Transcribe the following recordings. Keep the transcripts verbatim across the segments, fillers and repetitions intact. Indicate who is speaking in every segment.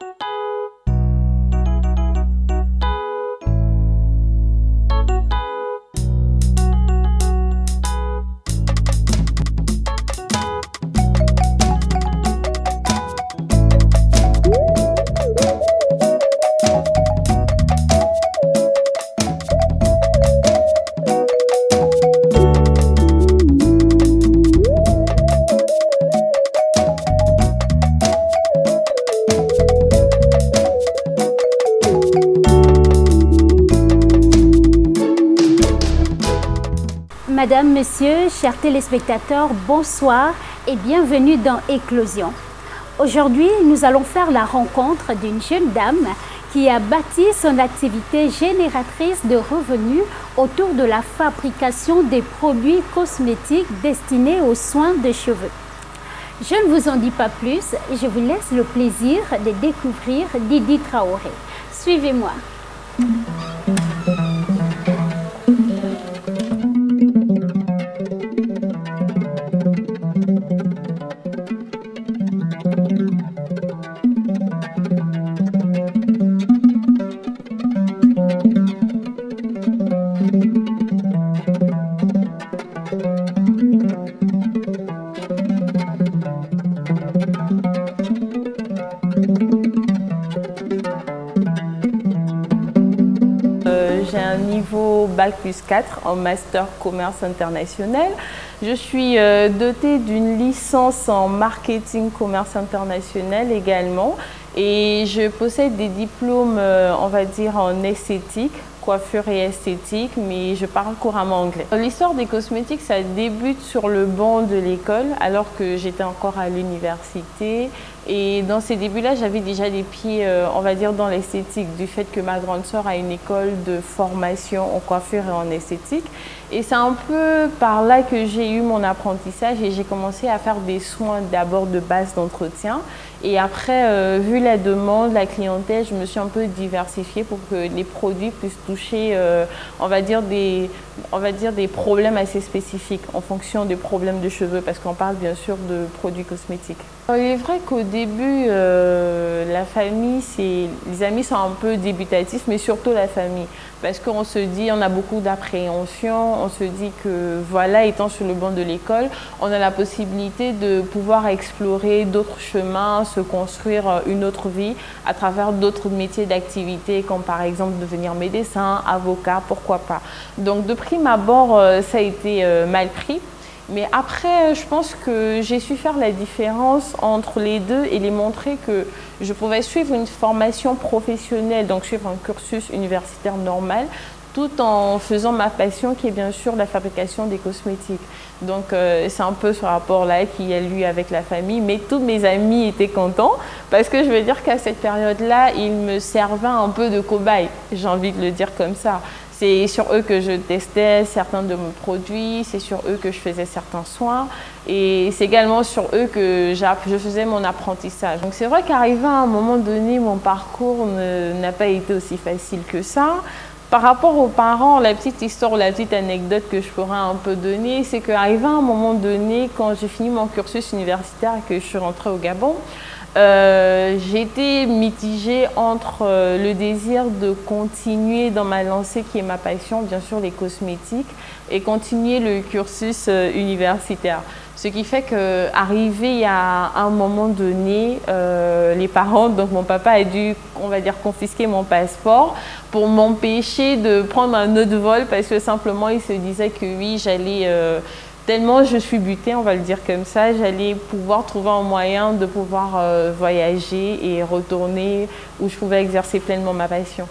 Speaker 1: Madame, Monsieur, chers téléspectateurs, bonsoir et bienvenue dans Éclosion. Aujourd'hui, nous allons faire la rencontre d'une jeune dame qui a bâti son activité génératrice de revenus autour de la fabrication des produits cosmétiques destinés aux soins de cheveux. Je ne vous en dis pas plus, je vous laisse le plaisir de découvrir Didi Traoré. Suivez-moi.
Speaker 2: J'ai un niveau bac plus quatre en master commerce international. Je suis euh, dotée d'une licence en marketing commerce international également et je possède des diplômes, euh, on va dire, en esthétique, coiffure et esthétique, mais je parle couramment anglais. L'histoire des cosmétiques, ça débute sur le banc de l'école alors que j'étais encore à l'université. Et dans ces débuts-là, j'avais déjà des pieds, euh, on va dire, dans l'esthétique, du fait que ma grande sœur a une école de formation en coiffure et en esthétique. Et c'est un peu par là que j'ai eu mon apprentissage et j'ai commencé à faire des soins d'abord de base d'entretien. Et après, euh, vu la demande, la clientèle, je me suis un peu diversifiée pour que les produits puissent toucher, euh, on va dire, des, on va dire des problèmes assez spécifiques en fonction des problèmes de cheveux, parce qu'on parle bien sûr de produits cosmétiques. Il est vrai qu'au début, euh, la famille, les amis sont un peu débutatifs, mais surtout la famille. Parce qu'on se dit, on a beaucoup d'appréhension, on se dit que voilà, étant sur le banc de l'école, on a la possibilité de pouvoir explorer d'autres chemins, se construire une autre vie à travers d'autres métiers d'activité, comme par exemple devenir médecin, avocat, pourquoi pas. Donc de prime abord, ça a été mal pris. Mais après, je pense que j'ai su faire la différence entre les deux et les montrer que je pouvais suivre une formation professionnelle, donc suivre un cursus universitaire normal, tout en faisant ma passion qui est bien sûr la fabrication des cosmétiques. Donc euh, c'est un peu ce rapport-là qui a lieu avec la famille, mais tous mes amis étaient contents parce que je veux dire qu'à cette période-là, ils me servaient un peu de cobaye, j'ai envie de le dire comme ça. C'est sur eux que je testais certains de mes produits, c'est sur eux que je faisais certains soins et c'est également sur eux que je faisais mon apprentissage. Donc c'est vrai qu'arrivé à un moment donné, mon parcours n'a pas été aussi facile que ça. Par rapport aux parents, la petite histoire ou la petite anecdote que je pourrais un peu donner, c'est qu'arrivé à un moment donné, quand j'ai fini mon cursus universitaire et que je suis rentrée au Gabon, Euh, j'étais mitigée entre euh, le désir de continuer dans ma lancée qui est ma passion, bien sûr les cosmétiques, et continuer le cursus euh, universitaire. Ce qui fait qu'arrivé à un moment donné, euh, les parents, donc mon papa a dû, on va dire, confisquer mon passeport pour m'empêcher de prendre un autre vol parce que simplement il se disait que oui, j'allais... Euh, Tellement je suis butée, on va le dire comme ça, j'allais pouvoir trouver un moyen de pouvoir euh, voyager et retourner où je pouvais exercer pleinement ma passion.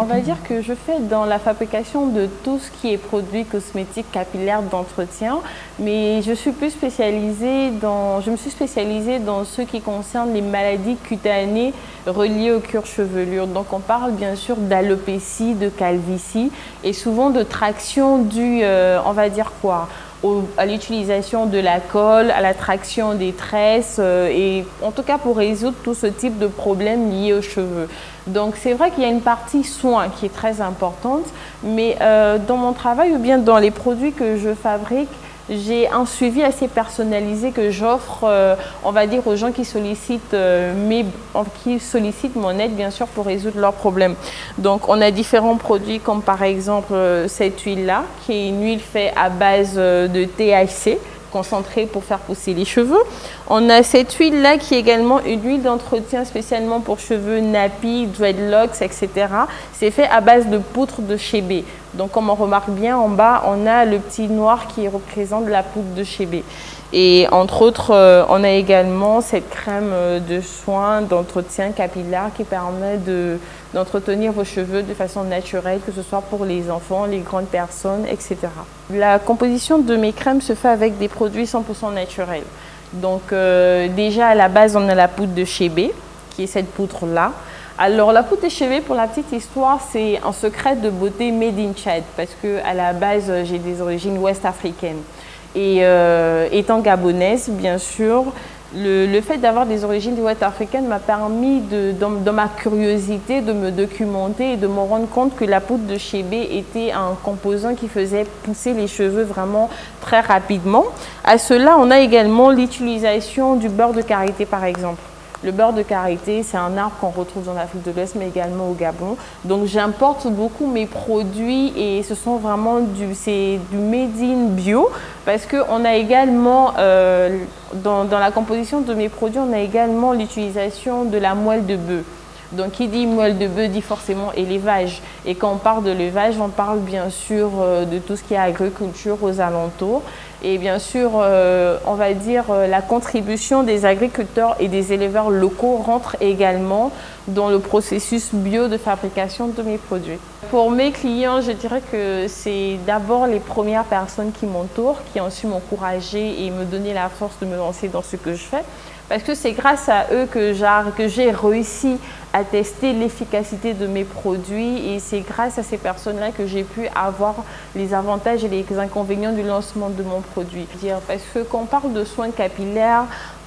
Speaker 2: va dire que je fais dans la fabrication de tout ce qui est produits cosmétiques capillaires d'entretien, mais je suis plus spécialisée dans, je me suis spécialisée dans ce qui concerne les maladies cutanées reliées au cuir chevelure. Donc on parle bien sûr d'alopécie, de calvitie et souvent de traction due, euh, on va dire quoi, Au, à l'utilisation de la colle, à la traction des tresses euh, et en tout cas pour résoudre tout ce type de problèmes liés aux cheveux. Donc c'est vrai qu'il y a une partie soin qui est très importante, mais euh, dans mon travail ou bien dans les produits que je fabrique, j'ai un suivi assez personnalisé que j'offre, euh, on va dire, aux gens qui sollicitent, euh, mes, qui sollicitent mon aide, bien sûr, pour résoudre leurs problèmes. Donc, on a différents produits comme par exemple euh, cette huile-là, qui est une huile faite à base euh, de T H C, concentrée pour faire pousser les cheveux. On a cette huile-là qui est également une huile d'entretien spécialement pour cheveux nappy, dreadlocks, et cetera. C'est fait à base de poudre de chébé. Donc, comme on remarque bien en bas, on a le petit noir qui représente la poudre de chébé. Et entre autres, euh, on a également cette crème de soin d'entretien capillaire qui permet de, d'entretenir vos cheveux de façon naturelle, que ce soit pour les enfants, les grandes personnes, et cetera. La composition de mes crèmes se fait avec des produits cent pour cent naturels. Donc euh, déjà à la base, on a la poudre de chébé, qui est cette poudre-là. Alors la poudre de chébé, pour la petite histoire, c'est un secret de beauté made in Tchad, parce qu'à la base, j'ai des origines ouest-africaines. Et euh, étant gabonaise, bien sûr, le, le fait d'avoir des origines ouest-africaines m'a permis, de, dans, dans ma curiosité, de me documenter et de me rendre compte que la poudre de chébé était un composant qui faisait pousser les cheveux vraiment très rapidement. À cela, on a également l'utilisation du beurre de karité, par exemple. Le beurre de karité, c'est un arbre qu'on retrouve dans l'Afrique de l'Ouest, mais également au Gabon. Donc, j'importe beaucoup mes produits et ce sont vraiment du, c'est du made in bio parce qu'on a également, euh, dans, dans la composition de mes produits, on a également l'utilisation de la moelle de bœuf. Donc, qui dit moelle de bœuf dit forcément élevage. Et quand on parle de l'élevage, on parle bien sûr euh, de tout ce qui est agriculture aux alentours. Et bien sûr, euh, on va dire euh, la contribution des agriculteurs et des éleveurs locaux rentre également dans le processus bio de fabrication de mes produits. Pour mes clients, je dirais que c'est d'abord les premières personnes qui m'entourent, qui ont su m'encourager et me donner la force de me lancer dans ce que je fais. Parce que c'est grâce à eux que j'ai réussi à tester l'efficacité de mes produits et c'est grâce à ces personnes-là que j'ai pu avoir les avantages et les inconvénients du lancement de mon produit. Parce que quand on parle de soins capillaires,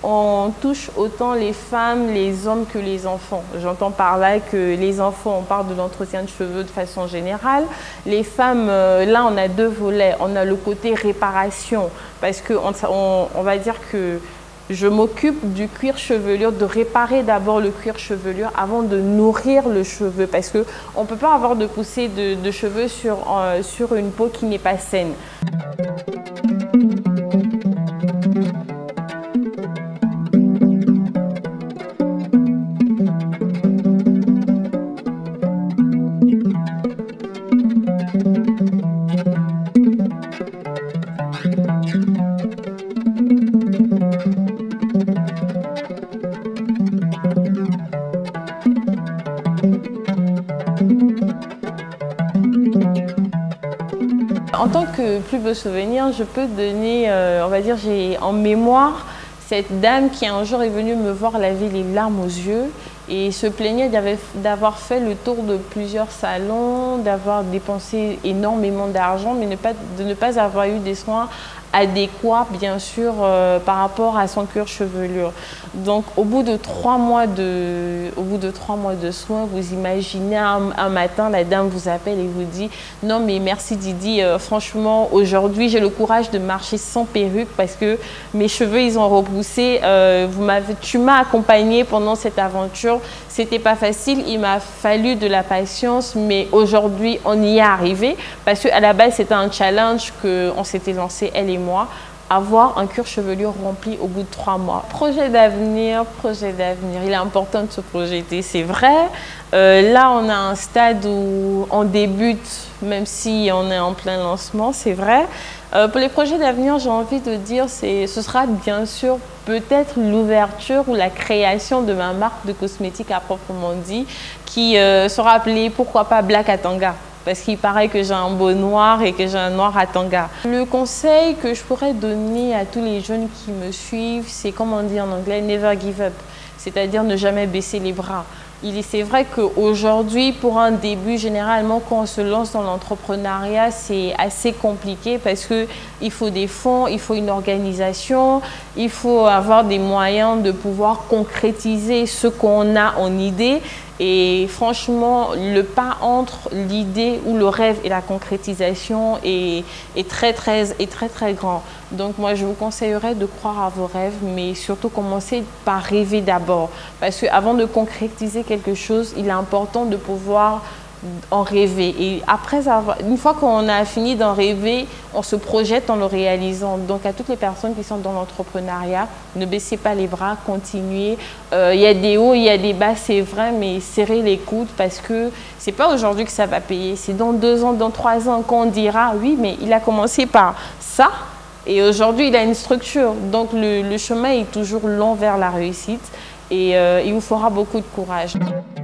Speaker 2: on touche autant les femmes, les hommes que les enfants. J'entends par là que les enfants, on parle de l'entretien de cheveux de façon générale. Les femmes, là, on a deux volets. On a le côté réparation parce qu'on on, on va dire que je m'occupe du cuir chevelure, de réparer d'abord le cuir chevelure avant de nourrir le cheveu parce qu'on ne peut pas avoir de poussée de, de cheveux sur, euh, sur une peau qui n'est pas saine. En tant que plus beau souvenir, je peux donner, euh, on va dire, j'ai en mémoire cette dame qui un jour est venue me voir laver les larmes aux yeux et se plaignait d'avoir fait le tour de plusieurs salons, d'avoir dépensé énormément d'argent, mais ne pas, de ne pas avoir eu des soins adéquat, bien sûr, euh, par rapport à son cuir chevelure. Donc, au bout de trois mois de, au bout de trois mois de soins, vous imaginez un, un matin, la dame vous appelle et vous dit « Non, mais merci Didi, euh, franchement, aujourd'hui, j'ai le courage de marcher sans perruque parce que mes cheveux, ils ont repoussé. Euh, vous m'avez, tu m'as accompagnée pendant cette aventure. C'était pas facile, il m'a fallu de la patience, mais aujourd'hui, on y est arrivé parce qu'à la base, c'était un challenge qu'on s'était lancé, elle et moi, avoir un cuir chevelu rempli au bout de trois mois. Projet d'avenir, projet d'avenir. Il est important de se projeter, c'est vrai. Euh, là, on a un stade où on débute, même si on est en plein lancement, c'est vrai. Euh, pour les projets d'avenir, j'ai envie de dire, ce sera bien sûr peut-être l'ouverture ou la création de ma marque de cosmétiques à proprement dit, qui euh, sera appelée, pourquoi pas, Black Atanga. Parce qu'il paraît que j'ai un beau noir et que j'ai un noir à tanga. Le conseil que je pourrais donner à tous les jeunes qui me suivent, c'est comme on dit en anglais, never give up, c'est-à-dire ne jamais baisser les bras. C'est vrai qu'aujourd'hui, pour un début, généralement, quand on se lance dans l'entrepreneuriat, c'est assez compliqué parce qu'il faut des fonds, il faut une organisation, il faut avoir des moyens de pouvoir concrétiser ce qu'on a en idée. Et franchement, le pas entre l'idée ou le rêve et la concrétisation est, est, très, très, est très, très grand. Donc moi, je vous conseillerais de croire à vos rêves, mais surtout commencer par rêver d'abord. Parce qu'avant de concrétiser quelque chose, il est important de pouvoir en rêver. Et après avoir, une fois qu'on a fini d'en rêver, on se projette en le réalisant. Donc à toutes les personnes qui sont dans l'entrepreneuriat, ne baissez pas les bras, continuez. Euh, il y a des hauts, il y a des bas, c'est vrai, mais serrez les coudes parce que c'est pas aujourd'hui que ça va payer. C'est dans deux ans, dans trois ans qu'on dira oui, mais il a commencé par ça et aujourd'hui il a une structure. Donc le, le chemin est toujours long vers la réussite et euh, il vous faudra beaucoup de courage.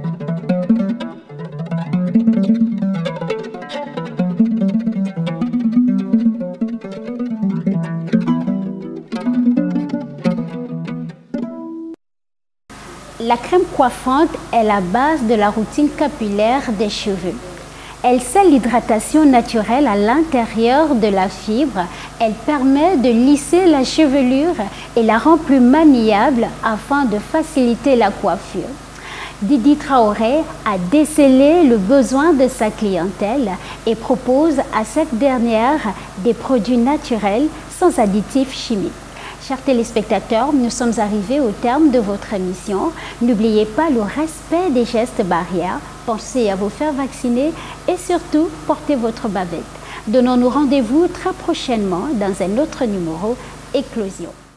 Speaker 1: La crème coiffante est la base de la routine capillaire des cheveux. Elle scelle l'hydratation naturelle à l'intérieur de la fibre. Elle permet de lisser la chevelure et la rend plus maniable afin de faciliter la coiffure. Didi Traoré a décelé le besoin de sa clientèle et propose à cette dernière des produits naturels sans additifs chimiques. Chers téléspectateurs, nous sommes arrivés au terme de votre émission. N'oubliez pas le respect des gestes barrières. Pensez à vous faire vacciner et surtout, portez votre bavette. Donnons-nous rendez-vous très prochainement dans un autre numéro Éclosion.